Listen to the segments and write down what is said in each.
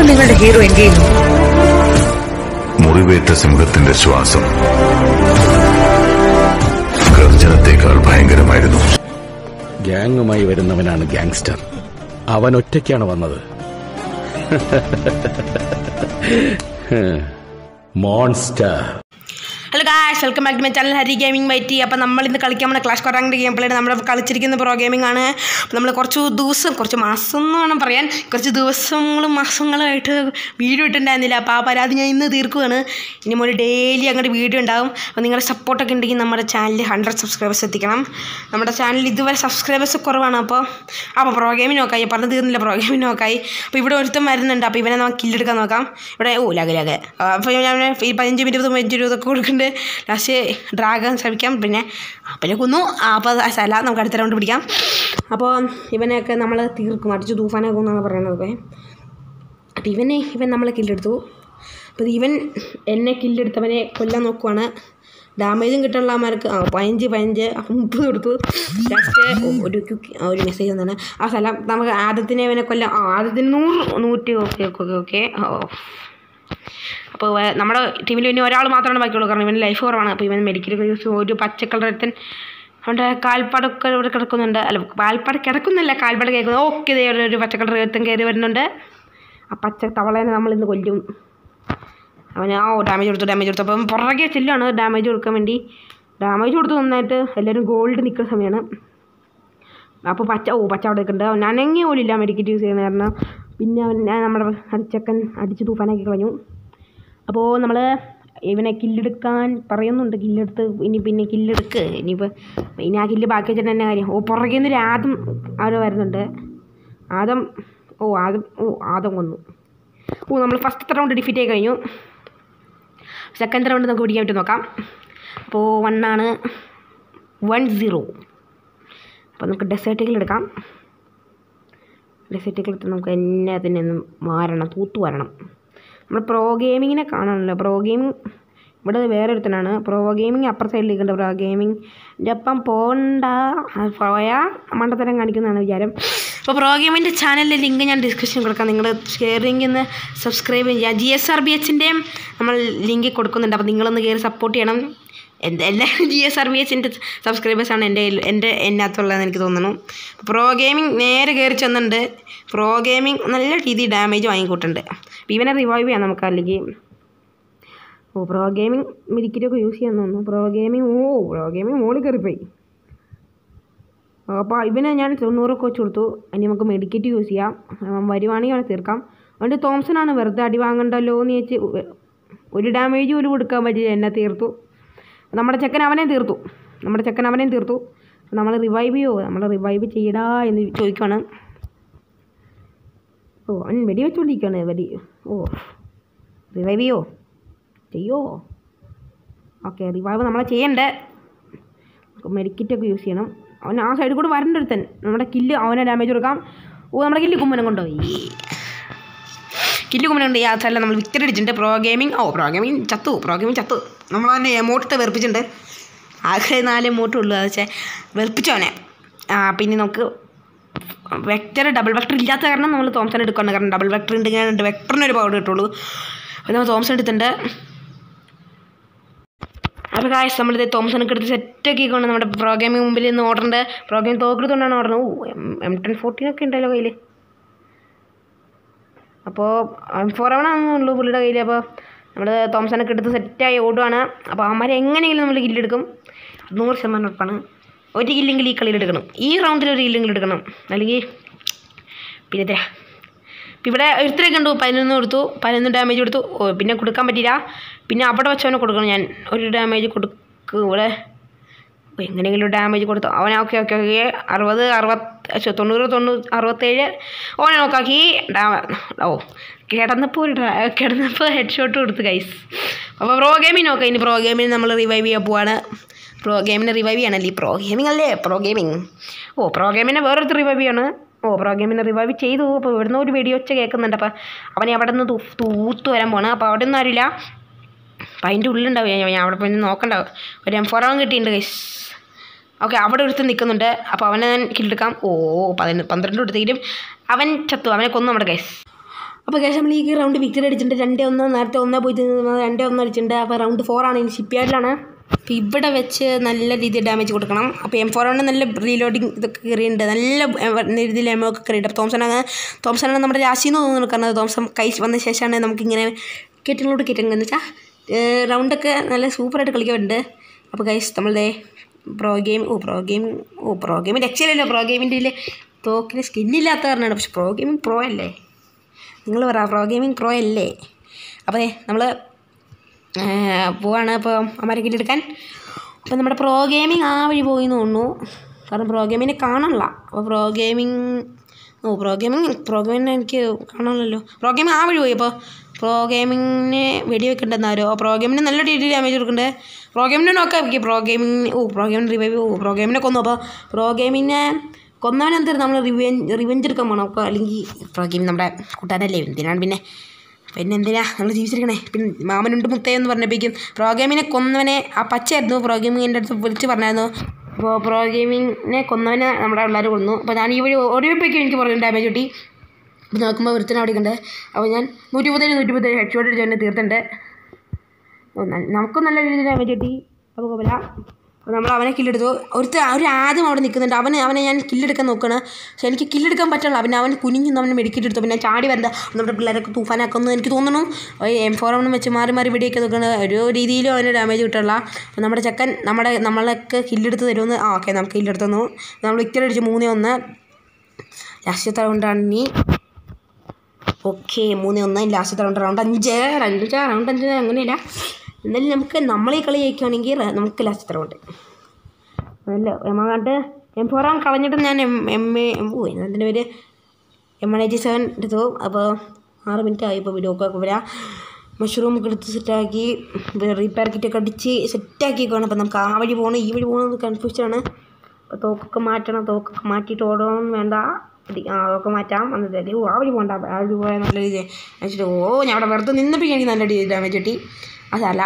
എന്തുകൊണ്ട് നിങ്ങളുടെ ഹീറോ എന്ത് ചെയ്യുന്നു? മുറിവേറ്റ സിംഹത്തിന്റെ ശ്വാസം ഗർജനത്തേക്കാൾ ഭയങ്കരമായിരുന്നു. ഗ്യാങ്ങുമായി വരുന്നവനാണ് ഗ്യാങ്സ്റ്റർ. അവൻ ഒറ്റയ്ക്കാണ് വന്നത്. Monster. Hello guys, welcome back to my channel Hari gaming YT. അപ്പോൾ നമ്മളിന്ന് കളിക്കാൻ പോകുന്ന ക്ലാഷ് കോറാങ്ങിൻ്റെ ഗെയിം പ്ലേയുടെ നമ്മൾ കളിച്ചിരിക്കുന്ന പ്രോ ഗെയിമിംഗ് ആണ്. നമ്മൾ കുറച്ച് മാസം എന്ന് വേണം പറയാൻ, കുറച്ച് മാസങ്ങളായിട്ട് വീഡിയോ ഇട്ടുണ്ടായിരുന്നില്ല. അപ്പോൾ ആ പരാതി ഞാൻ ഇന്ന് തീർക്കുകയാണ്. ഇനി ഒരു ഡെയിലി അങ്ങോട്ട് വീഡിയോ ഉണ്ടാകും. അപ്പോൾ നിങ്ങളുടെ സപ്പോർട്ടൊക്കെ ഉണ്ടെങ്കിൽ നമ്മുടെ ചാനലിൽ 100 സബ്സ്ക്രൈബേഴ്സ് എത്തിക്കണം. നമ്മുടെ ചാനലിൽ ഇതുവരെ സബ്സ്ക്രൈബേഴ്സ് കുറവാണ്. അപ്പോൾ പ്രോ ഗെയിമിംഗ് നോക്കായി, പറഞ്ഞു തീർന്നില്ല, പ്രോ ഗെയിമിംഗ് നോക്കായി. അപ്പോൾ ഇവിടെ ഒരുത്തം വരുന്നുണ്ട്. അപ്പോൾ ഇവനെ നമുക്ക് കില്ലെടുക്കാൻ നോക്കാം. ഇവിടെ ലാഗ്. അപ്പോൾ ഞാൻ 15 മിനിറ്റ് 20 കൊടുക്കുന്നുണ്ട്. ലാസ്റ്റ് ഡ്രാഗൺ ശ്രമിക്കാം, പിന്നെ കൊന്നു. അപ്പോൾ അല്ല, നമുക്ക് അടുത്ത റൗണ്ട് പിടിക്കാം. അപ്പോൾ ഇവനെയൊക്കെ നമ്മൾ തീർക്കും, അടിച്ച് തൂഫാനൊക്കെ എന്നാണ് പറയുന്നത്. അപ്പോൾ ഇവൻ നമ്മളെ കില്ലെടുത്തു. അപ്പോൾ ഇവൻ എന്നെ കില്ലെടുത്തവനെ കൊല്ലാൻ നോക്കുവാണ്. ഡാമേജും കിട്ടാനുള്ളമാർക്ക് 15 30 കൊടുത്തു. ലാസ്റ്റ് ഒരു മെസ്സേജ് വന്നാണ്. ആ സ്ഥലം നമുക്ക് ആദ്യത്തിനെ ഇവനെ കൊല്ലാം. ആദ്യത്തിന് 100 ഓക്കെ. അപ്പോൾ നമ്മുടെ ടീമിൽ ഇനി ഒരാൾ മാത്രമാണ് ബാക്കിയുള്ളൂ, കാരണം ഇവന് ലൈഫ് കുറവാണ്. അപ്പോൾ ഇവൻ മെഡിക്കലൊക്കെ യൂസ് ഒരു പച്ച കളർ എടുത്തൻ അവൻ്റെ കാൽപ്പാടൊക്കെ ഇവിടെ കിടക്കുന്നുണ്ട്. അല്ല, കാൽപ്പാട് കിടക്കുന്നില്ല, കാൽപ്പാട് കേൾക്കുന്നു. ഓക്കെ, ഒരു പച്ച കളർ എടുത്തൻ കയറി വരുന്നുണ്ട്. ആ പച്ച തവളേനെ നമ്മളിന്ന് കൊല്ലും. അവന് ഡാമേജ് കൊടുത്തു. അപ്പം പുറകെ ചെല്ലാണ് ഡാമേജ് കൊടുക്കാൻ വേണ്ടി. ഡാമേജ് കൊടുത്ത് നന്നായിട്ട് എല്ലാവരും ഗോൾഡ് നിൽക്കുന്ന സമയമാണ്. അപ്പോൾ പച്ച അവിടെ നിൽക്കുന്നുണ്ട്. അവൻ അനങ്ങി പോലില്ല മെഡിക്കറ്റ് യൂസ് ചെയ്യുന്ന കാരണം. പിന്നെ നമ്മുടെ ചെക്കൻ അടിച്ച് തൂഫാനാക്കി കളഞ്ഞു. അപ്പോൾ നമ്മൾ ഇവനെ കില്ലെടുക്കാൻ പറയുന്നുണ്ട്. കില്ലെടുത്ത് പിന്നെ കില്ലെടുക്ക്. ഇനി ആ കില്ല് ബാക്കി വെച്ചിട്ട് തന്നെ കാര്യം. പുറകെ നിന്ന് ആദം ആരോ വരുന്നുണ്ട്. ആദം കൊന്നു. നമ്മൾ ഫസ്റ്റത്തെ റൗണ്ട് ഡിഫീറ്റ് ആയി കഴിഞ്ഞു. സെക്കൻഡ് റൗണ്ട് നമുക്ക് പിടിക്കാൻ പറ്റും നോക്കാം. അപ്പോൾ 1-0. അപ്പോൾ നമുക്ക് ഡെസേർട്ടുകൾ എടുക്കാം. ഡെസേർട്ടുകൾ എടുത്ത് നമുക്ക് തന്നെ ഒന്ന് മാറണം, തൂത്തു വരണം. നമ്മൾ പ്രോ ഗെയിമിങ്ങിനെ കാണണമല്ലോ. പ്രോ ഗെയിമിങ് ഇവിടെ വേറൊരുത്തനാണ്. പ്രോ ഗെയിമിങ് അപ്പുറ സൈഡിലേക്കുണ്ട്. പ്രോ ഗെയിമിങ്ങിൻ്റെ ഒപ്പം പോയാൽ മണ്ടത്തരം കാണിക്കുന്നതാണ് വിചാരം. അപ്പോൾ പ്രോ ഗെയിമിൻ്റെ ചാനലിലെ ലിങ്ക് ഞാൻ ഡിസ്ക്രിപ്ഷനിൽ കൊടുക്കാം. നിങ്ങൾ ഷെയറിംഗ് ഒന്ന് സബ്സ്ക്രൈബ് ചെയ്യുക. GSRBHൻ്റെയും നമ്മൾ ലിങ്ക് കൊടുക്കുന്നുണ്ട്. അപ്പോൾ നിങ്ങളൊന്ന് കയറി സപ്പോർട്ട് ചെയ്യണം. എല്ലാവരും GSRBHൻ്റെ സബ്സ്ക്രൈബേഴ്സാണ് എൻ്റെ അകത്തുള്ളതെന്ന് എനിക്ക് തോന്നുന്നു. പ്രോ ഗെയിമിങ് നേരെ കയറി ചെന്നുണ്ട്. പ്രോ ഗെയിമിങ് നല്ല രീതിയിൽ ഡാമേജ് വാങ്ങിക്കൂട്ടുണ്ട്. അപ്പോൾ ഇവനെ റിവൈവ് ചെയ്യാം നമുക്ക്. അല്ലെങ്കിൽ പ്രോ ഗെയിമിങ് മെഡിക്കറ്റൊക്കെ യൂസ് ചെയ്യാൻ തോന്നുന്നു. പ്രോ ഗെയിമിങ് മോളിൽ കയറിപ്പോയി. അപ്പോൾ ഇവനെ ഞാൻ 90 വെച്ച് കൊടുത്തു. ഇനി നമുക്ക് മെഡിക്കറ്റ് യൂസ് ചെയ്യാം. വരുവാണെങ്കിൽ അവനെ തീർക്കാം. അതുകൊണ്ട് തോംസനാണ് വെറുതെ അടി വാങ്ങണ്ടല്ലോ എന്ന് വെച്ച് ഒരു ഡാമേജ് പോലും കൊടുക്കാൻ പറ്റില്ല. എന്നെ തീർത്തു. നമ്മുടെ ചെക്കൻ അവനെയും തീർത്തു. നമ്മൾ റിവൈവ് ചെയ്യോ? നമ്മൾ റിവൈവ് ചെയ്യടാ എന്ന് ചോദിക്കുകയാണ്. അവൻ വെടി വെച്ചുകൊണ്ടിരിക്കുകയാണ്. റിവൈവ് ചെയ്യോ? ഓക്കെ, റിവൈവ് നമ്മളെ ചെയ്യണ്ടേ. മെഡിക്കറ്റൊക്കെ യൂസ് ചെയ്യണം. അവൻ ആ സൈഡിൽ കൂടെ വരണ്ട ഒരുത്തൻ. നമ്മുടെ കില്ല് അവനെ ഡാമേജ് കൊടുക്കാം. നമ്മുടെ കില്ല് കുമ്മനം കൊണ്ടുപോയി. ആ സ്ഥലം നമ്മൾ വിക്ടറി അടിച്ചിട്ടുണ്ട്. പ്രോ ഗെയിമിങ് ചത്തു. നമ്മൾ തന്നെ എമോട്ട് വെറുപ്പിച്ചിട്ടുണ്ട്. ആകെ 4 എമോട്ടേ ഉള്ളൂ. അത് വെച്ചാൽ വെറുപ്പിച്ചവനെ. പിന്നെ നമുക്ക് ഡബിൾ വെക്ടർ ഇല്ലാത്ത കാരണം നമ്മൾ തോംസൺ എടുക്കുകയാണ്. കാരണം ഡബിൾ വെക്ടർ ഉണ്ടെങ്കിൽ വെക്ടറിനൊരു പവർ കിട്ടുള്ളൂ. അപ്പോൾ നമ്മൾ തോംസൺ എടുത്തിട്ടുണ്ട്. അപ്പോൾ ഗായ്സ്, നമ്മളിത് തോംസണൊക്കെ എടുത്ത് സെറ്റാക്കിക്കൊണ്ട് നമ്മുടെ പ്രോ ഗെയിമിങ് മുമ്പിൽ നിന്ന് ഓർഡറുണ്ട്. പ്രോ ഗെയിം തോക്കെടുത്തുകൊണ്ടാണ് ഓർഡർ. M1014 ഒക്കെ ഉണ്ടല്ലോ കയ്യിൽ. അപ്പോൾ M4 ആണെന്നുള്ളൂ പുള്ളിയുടെ കയ്യിൽ. അപ്പോൾ നമ്മൾ തോംസണൊക്കെ എടുത്ത് സെറ്റായി ഓടുകയാണ്. അപ്പോൾ അവന്മാരെ എങ്ങനെയെങ്കിലും നമ്മൾ കില്ലെടുക്കും. 100% ഉറപ്പാണ്. ഒരു കില്ലെങ്കിൽ ഈ കളിയിൽ എടുക്കണം. ഈ റൗണ്ടിൽ ഒരു കില്ലെങ്കിലും എടുക്കണം. അല്ലെങ്കിൽ പിന്നെ ഇപ്പം ഇവിടെ ഒരുത്തരൊക്കെ ഉണ്ട്. 11 കൊടുത്തു. 11 ഡാമേജ് കൊടുത്തു. പിന്നെ കൊടുക്കാൻ പറ്റില്ല. പിന്നെ അവിടെ വെച്ചവനെ കൊടുക്കണം. ഞാൻ ഒരു ഡാമേജ് കൊടുക്കും. ഇവിടെ എങ്ങനെയെങ്കിലും ഡാമേജ് കൊടുത്തു. അവനെ ഓക്കെ 60 90 67 ഓനെ നോക്കാക്കി. കിടന്നപ്പോൾ ഹെഡ് ഷോട്ട് കൊടുത്തു ഗൈസ്. അപ്പോൾ പ്രോ ഗെയിമിങ് നോക്കാം. ഇനി പ്രോ ഗെയിമിന് നമ്മൾ റിവൈവ് ചെയ്യാൻ പോവാണ്. പ്രോ ഗെയിമിനെ റിവൈവ് ചെയ്യണല്ലേ. പ്രോ ഗെയിമിനെ വേറൊരുത്തർ റിവൈവ് ചെയ്യാണ്. പ്രോ ഗെയിമിനെ റിവൈവ് ചെയ്തു. അപ്പോൾ ഇവിടുന്ന് ഒരു വെടി ഒച്ച കേൾക്കുന്നുണ്ട്. അപ്പോൾ അവനെ അവിടെ നിന്ന് തൂത്ത് വരാൻ പോകണം. അപ്പോൾ അവിടെ ഒന്നും അറിയില്ല. അപ്പോൾ അതിൻ്റെ ഉള്ളിലുണ്ടാവും. ഞാൻ അവിടെ പോയി നോക്കണ്ടാവും. ഒരു M4 കിട്ടിയിട്ടുണ്ട് ഗൈസ്. ഓക്കെ, അവിടെ ഒരുത്തൻ നിൽക്കുന്നുണ്ട്. അപ്പോൾ അവനെ ഞാൻ കില്ലെടുക്കാം. 12 എടുത്തെങ്കിലും അവൻ ചത്തു. അവനെ കൊന്നു നമ്മുടെ ഗൈസ്. അപ്പോൾ കേസ് നമ്മൾ ഈ റൗണ്ട് വിക്കറ്റ് അടിച്ചിട്ടുണ്ട് 2-1. നേരത്തെ 1 പോയി 2-1 അടിച്ചിട്ടുണ്ട്. അപ്പോൾ റൗണ്ട് 4 ആണ്, ഇനി ഷിപ്പ് യാർഡിലാണ്. അപ്പോൾ ഇവിടെ വെച്ച് നല്ല രീതിയിൽ ഡാമേജ് കൊടുക്കണം. അപ്പോൾ M4 കൊണ്ട് നല്ല റീലോഡിങ് ഇതൊക്കെ കയറിയിട്ടുണ്ട്, നല്ല രീതിയിൽ എമോ ഒക്കെ കയറിയിട്ട്. അപ്പോൾ തോംസനാണ് നമ്മുടെ രാശിന്ന് തോന്നുന്നു. കാരണം തോംസൺ കൈ വന്ന ശേഷമാണ് നമുക്കിങ്ങനെ കയറ്റങ്ങളോട് കയറ്റുന്നത് എന്ന് വെച്ചാൽ റൗണ്ടൊക്കെ നല്ല സൂപ്പറായിട്ട് കളിക്കാറുണ്ട്. അപ്പോൾ ഗൈസ് നമ്മളുടെ പ്രോ ഗെയിമിങ് രക്ഷയില്ലല്ലോ. പ്രോ ഗെയിമിൻ്റെ തോക്കിന് സ്കിന്നില്ലാത്ത കാരണമാണ്. പക്ഷെ പ്രോ ഗെയിമിങ് പ്രോ അല്ലേ, നിങ്ങൾ പറ, പ്രോ ഗെയിമിങ് പ്രോ അല്ലേ? അപ്പോൾ നമ്മൾ പോവാണ് ഇപ്പോൾ അമ്മരെ കില്ലെടുക്കാൻ. അപ്പോൾ നമ്മുടെ പ്രോ ഗെയിമിങ് ആ വഴി പോയി എന്ന് തോന്നുന്നു, കാരണം പ്രോ ഗെയിമിനെ കാണാനില്ല. അപ്പോൾ പ്രോ ഗെയിമിങ് എനിക്ക് കാണാമല്ലോ. പ്രോ ഗെയിമിങ് ആ വഴി പോയി. അപ്പോൾ പ്രോ ഗെയിമിങ്ങിന് വെടിവെക്കുന്നുണ്ടെന്നാരോ. പ്രോ ഗെയിമിന് നല്ല രീതിയിൽ ഡാമേജ് കൊടുക്കുന്നുണ്ട്. പ്രോ ഗെയിമിനെ നോക്കാം. പ്രോ ഗെയിമിന് റിവൈവ് പ്രോ ഗെയിമിനെ കൊന്നു. അപ്പോൾ പ്രോ ഗെയിമിനെ കൊന്നവനെന്തായാലും നമ്മൾ റിവെഞ്ച് എടുക്കാൻ പോകണം. അപ്പോൾ അല്ലെങ്കിൽ പ്രോ ഗെയിം നമ്മുടെ കൂട്ടാനല്ലേ, എന്തിനാണ് പിന്നെ എന്തിനാ നമ്മൾ ജീവിച്ചിരിക്കണേ. പിന്നെ മാമനുണ്ട് മുത്തയെന്ന് പറഞ്ഞപ്പോഴേക്കും പ്രോ ഗെയിമിനെ കൊന്നവനെ ആ പച്ചയായിരുന്നു. പ്രോ ഗെയിമിങ്ങിൻ്റെ അടുത്ത് വിളിച്ച് പറഞ്ഞായിരുന്നു. അപ്പോൾ പ്രോ ഗെയിമിങ്ങിനെ കൊന്നവനെ നമ്മുടെ പിള്ളേർ കൊന്നു. അപ്പോൾ ഞാൻ ഈ വഴി ഓടിയപ്പോഴേക്കും എനിക്ക് പുറകെ ഡാമേജ് കിട്ടി. അപ്പോൾ നോക്കുമ്പോൾ ഒരുത്തനെ അവിടെയുണ്ട്. അപ്പോൾ ഞാൻ 137 ഹെഡ്ഷോട്ട് അടിച്ച് തന്നെ തീർത്തിട്ടുണ്ട്. നമുക്കും നല്ല രീതിയിൽ ഡാമേജ് കിട്ടി. അപ്പോൾ കുഴപ്പമില്ല. അപ്പോൾ നമ്മൾ അവനെ കില്ലെടുത്തു. ഒരു ആദ്യം അവിടെ നിൽക്കുന്നുണ്ട്. അവനെ ഞാൻ കില്ലെടുക്കാൻ നോക്കുകയാണ്. പക്ഷേ എനിക്ക് കില്ലെടുക്കാൻ പറ്റില്ല. അവൻ കുനിഞ്ഞ് അവനെ മെഡിക്കറ്റ് എടുത്തു. പിന്നെ ചാടി വരണ്ട നമ്മുടെ പിള്ളേരൊക്കെ തൂഫാനാക്കുന്നു എനിക്ക് തോന്നുന്നു. M4 വെച്ച് മാറി വെടിയൊക്കെ നോക്കുകയാണ്. ഒരു രീതിയിലും അവന് ഡാമേജ് കിട്ടില്ല. അപ്പോൾ നമ്മുടെ ചെക്കൻ നമ്മളൊക്കെ കില്ലെടുത്ത് തരുമെന്ന്. ഓക്കെ, നമുക്ക് കില്ലെടുത്തു തന്നു. നമ്മൾ വിക്കറ്റ് അടിച്ച് 3-1. ലാസ്റ്റത്തെ റൗണ്ടാണ് ഇനി. ഓക്കെ, 3-1 ലാസ്റ്റത്തെ റൗണ്ട് 5 അങ്ങനെയല്ല. എന്നാലും നമ്മളീ കളി ജയിക്കുകയാണെങ്കിൽ നമുക്ക് ലാസ്റ്റത്തെ റൗണ്ട് അല്ല കണ്ട് M4 കളഞ്ഞിട്ട് ഞാൻ അതിൻ്റെ പേര് M187 എടുത്തു. അപ്പോൾ 6 മിനിറ്റ് ആയി. ഇപ്പോൾ വീഡിയോ ഒക്കെ വരാം. മഷ്റൂം ഒക്കെ എടുത്ത് സെറ്റാക്കി റീപ്പയർ കിറ്റൊക്കെ അടിച്ച് സെറ്റാക്കിയേക്കാണ്. അപ്പോൾ നമുക്ക് ആ വഴി പോകണം ഈ വഴി പോകണമെന്ന് കൺഫ്യൂഷനാണ്. അപ്പോൾ തോക്കൊക്കെ മാറ്റണം. തോക്കൊക്കെ മാറ്റിയിട്ട് ഓടണമെന്ന് വേണ്ട. അതൊക്കെ മാറ്റാം. എന്നിട്ട് ആ വഴി പോകണ്ട, ആ വഴി പോയാൽ നല്ല രീതിയിൽ വെച്ചിട്ട് ഞാൻ അവിടെ വെറുതെ നിന്നപ്പോഴേക്കും എനിക്ക് നല്ല രീതിയിൽ ഡാമേജ് കിട്ടി. അതല്ല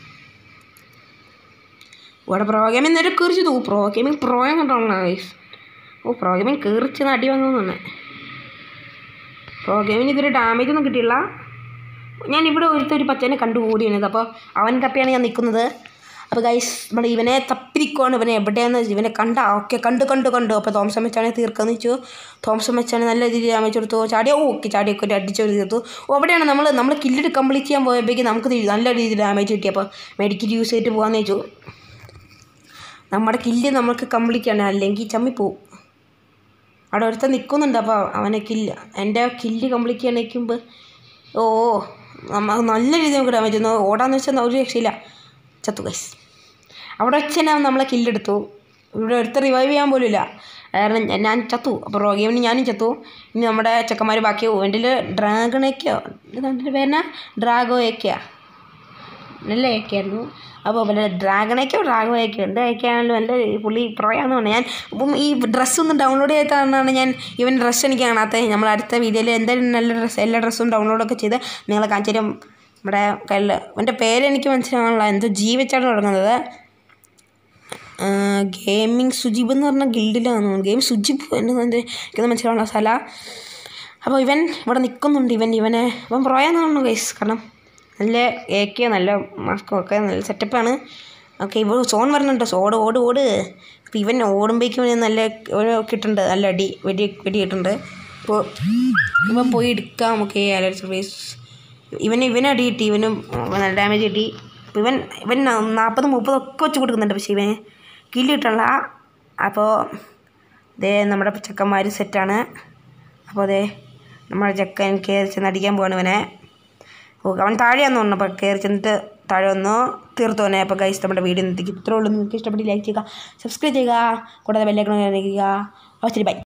ഇവിടെ പ്രോ ഗെയിമിങ് നേരെ കയറിച്ചു. പ്രോ ഗെയിമിങ് പ്രോയെ കണ്ടോളാം ഗൈസ്. പ്രോ ഗെയിമിങ് കയറിച്ച് അടി വന്നതെന്നാണ്. പ്രോ ഗെയിമിന് ഇതൊരു ഡാമേജ് ഒന്നും കിട്ടിയില്ല. ഞാൻ ഇവിടെ ഒരു പച്ചനെ കണ്ടുകൂടിയാണിത്. അപ്പോൾ അവൻ തപ്പിയാണ് ഞാൻ നിൽക്കുന്നത്. അപ്പോൾ ഗൈസ് നമ്മൾ ഇവനെ തപ്പി നിൽക്കുവാണ്. ഇവനെ എവിടെയാണെന്ന് ഇവനെ കണ്ടു. അപ്പോൾ തോംസൺ വെച്ചാണെങ്കിൽ തീർക്കാന്ന് വെച്ചു. തോംസൺ വെച്ചാണ് നല്ല രീതിയിൽ ഡാമേജ് കൊടുത്തു. ചാടിയൊക്കെ ഒരു അടിച്ചു തീർത്തു. അവിടെയാണ് നമ്മൾ കില്ലിട്ട് കംപ്ലീറ്റ് ചെയ്യാൻ പോയപ്പോഴേക്കും നമുക്ക് നല്ല രീതിയിൽ ഡാമേജ് കിട്ടി. അപ്പോൾ മെഡിക്കറ്റ് യൂസ് ചെയ്തിട്ട് പോകാമെന്ന് വെച്ചു. നമ്മുടെ കില്ല് നമുക്ക് കംപ്ലീറ്റ് ചെയ്യണം, അല്ലെങ്കിൽ ചമ്മിപ്പോവും. അവിടെ ഒരുത്തൻ നിൽക്കുന്നുണ്ട്. അപ്പോൾ എൻ്റെ കില്ല് കംപ്ലീറ്റ് ചെയ്യാൻ നിൽക്കുമ്പോൾ നല്ല രീതിയിൽ നമുക്ക് ഡാമേജ് വന്നു. ഓടാന്ന് വെച്ചാൽ ഒരു രക്ഷയില്ല. ചത്തു ഗൈസ്. അവിടെ വെച്ച് തന്നെ നമ്മളെ കില്ലെടുത്തു. ഇവിടെ എടുത്ത് റിവൈവ് ചെയ്യാൻ പോലും ഇല്ല, കാരണം ഞാൻ ചത്തു. അപ്പോൾ റോഗേമിന് ഞാനും ചത്തു. ഇനി നമ്മുടെ ചെക്കന്മാർ ബാക്കിയോ എൻ്റെ ഡ്രാഗണേക്കോ ഡ്രാഗോയൊക്കെയാ നല്ല ഏക്കായിരുന്നു. അപ്പോൾ വല്ല ഡ്രാഗണേക്കോ എന്തായൊക്കെയാണല്ലോ എൻ്റെ പുള്ളി പ്രോയാന്ന് പറഞ്ഞാൽ ഞാൻ അപ്പം ഈ ഡ്രസ്സൊന്നും ഡൗൺലോഡ് ചെയ്യാത്തതാണ് ഞാൻ ഇവൻ ഡ്രസ്സ് എനിക്ക് കാണാത്തത്. നമ്മൾ അടുത്ത വീഡിയോയിൽ എന്തായാലും നല്ല ഡ്രസ്സ് എല്ലാ ഡ്രസ്സും ഡൗൺലോഡൊക്കെ ചെയ്ത് നിങ്ങളെ കാണിച്ചു തരും. നമ്മുടെ കയ്യിൽ എൻ്റെ പേരെനിക്ക് മനസ്സിലാവാനുള്ള എന്തോ വെച്ചാണ് തുടങ്ങുന്നത്. ഗെയിമിങ് സുജിബ് എന്ന് പറഞ്ഞ ഗിൽഡിലാണ്. ഗെയിം സുജിബ് എനിക്ക് മനസ്സിലാവുന്ന സ്ഥലമാണ്. അപ്പോൾ ഇവൻ ഇവിടെ നിൽക്കുന്നുണ്ട്. ഇവൻ പ്രോയാന്ന് തോന്നുന്നു ഗൈസ്, കാരണം നല്ല ഏക്കോ നല്ല മാസ്കോ ഒക്കെ നല്ല സെറ്റപ്പാണ്. ഓക്കെ, ഇപ്പോൾ സോൺ വരുന്നുണ്ട്. ഓട്. അപ്പോൾ ഇവൻ ഓടുമ്പോഴേക്കും നല്ല കിട്ടുന്നുണ്ട്, നല്ല വെടി കിട്ടുന്നുണ്ട്. അപ്പോൾ ഇവൻ പോയി എടുക്കാം. ഓക്കെ, സർവീസ് ഇവന് അടി കിട്ടി. ഇവനും നല്ല ഡാമേജ് കിട്ടി. അപ്പോൾ ഇവൻ 40-30 ഒക്കെ വെച്ച് കൊടുക്കുന്നുണ്ട്. പക്ഷേ ഇവന് കില്ല് കിട്ടണില്ല. അപ്പോൾ നമ്മുടെ ചെക്കന്മാർ സെറ്റാണ്. അപ്പോൾ നമ്മുടെ ചെക്കൻ കയറി ചെന്ന് അടിക്കാൻ പോവാണ് ഇവനെ. അവൻ താഴെയാന്ന് തോന്നുന്നു. അപ്പോൾ കയറി ചെന്നിട്ട് താഴെ വന്നു തീർത്തു തന്നെ. അപ്പോൾ ഗൈസ് നമ്മുടെ വീഡിയോ നിർത്തിക്ക് ഇത്രേ ഉള്ളൂ. നിങ്ങൾക്ക് ഇഷ്ടപ്പെട്ട് ലൈക്ക് ചെയ്യുക, സബ്സ്ക്രൈബ് ചെയ്യുക, കൂടാതെ ബെല്ലൈക്കൺ കഴിക്കുക. അപ്പോൾ ശരി, ബൈ.